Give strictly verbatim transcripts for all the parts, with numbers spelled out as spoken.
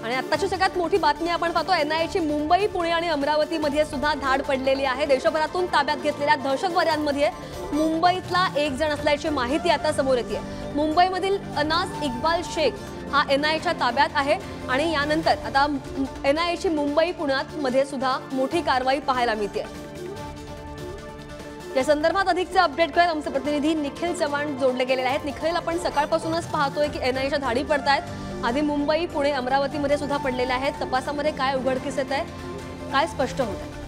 आणि आत्ताची सगळ्यात मोठी बातमी आपण पाहतो, एनआयएची मुंबई, पुणे आणि अमरावतीमध्ये सुद्धा धाड पडलेली आहे। देशभरातून ताब्यात घेतलेल्या दहशतवाद्यांमध्ये मुंबईतला एक जण असल्याची माहिती आता समोर येते। मुंबईमधील अनास इक्बाल शेख हा एनआयएच्या ताब्यात आहे आणि यानंतर आता एनआयएची मुंबई, पुण्यात मध्ये सुद्धा मोठी कारवाई पाहायला मिळते। या संदर्भात अधिकचे अपडेट करत आमचे प्रतिनिधी निखिल चव्हाण जोडले गेलेले आहेत। निखिल, आपण सकाळपासूनच पाहतोय की एनआयएच्या धाडी पडतायत। आधी मुंबई, पुणे, अमरावतीमध्ये सुद्धा पडलेले आहेत। तपासामध्ये काय उघडकीस येत आहे, काय स्पष्ट होत आहे?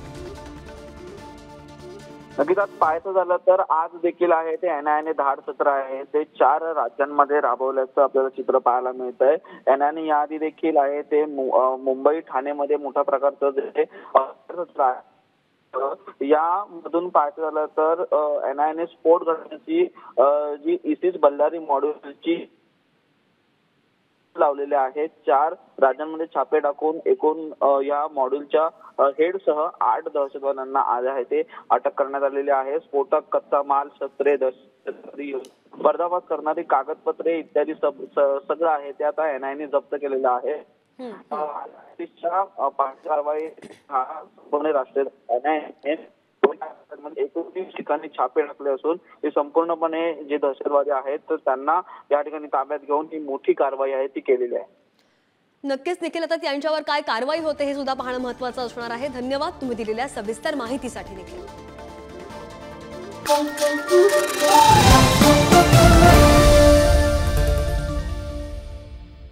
नक्कीच पाहायचं झालं तर आज देखील आहे ते एनआयएने धाड सत्र आहे ते चार राज्यांमध्ये राबवल्याचं आपल्याला चित्र पाहायला मिळत आहे। एनआयएने याआधी देखील आहे ते मुंबई, ठाणेमध्ये मोठ्या प्रकारचं जे सत्र आहे यामधून पाहायचं झालं तर एनआयएने स्फोट घडवण्याची जी इसिस बल्लारी मॉड्यूलची लावलेले आहेत। चार राज्यांमध्ये छापे टाकून एकूण या मॉड्यूलच्या हेडसह आठ दहशतवाद्यांना आज आहे ते अटक करण्यात आलेली आहे। स्फोटक, कच्चा माल, शस्त्रे, दहशतवादी पर्दाफाश करणारी कागदपत्रे इत्यादी सगळं आहे ते आता एनआयएने जप्त केलेलं आहे। कारवाई संपूर्ण राष्ट्रीय एनआयए एकोणतीस ठिकाणी छापे टाकले असून हे संपूर्णपणे जे दहशतवादी आहेत तर त्यांना या ठिकाणी ताब्यात घेऊन ही मोठी कारवाई आहे ती केलेली आहे। नक्कीच निखिल, आता त्यांच्यावर काय कारवाई होते हे सुद्धा पाहणं महत्त्वाचं असणार आहे। धन्यवाद तुम्ही दिलेल्या सविस्तर माहितीसाठी निखिल।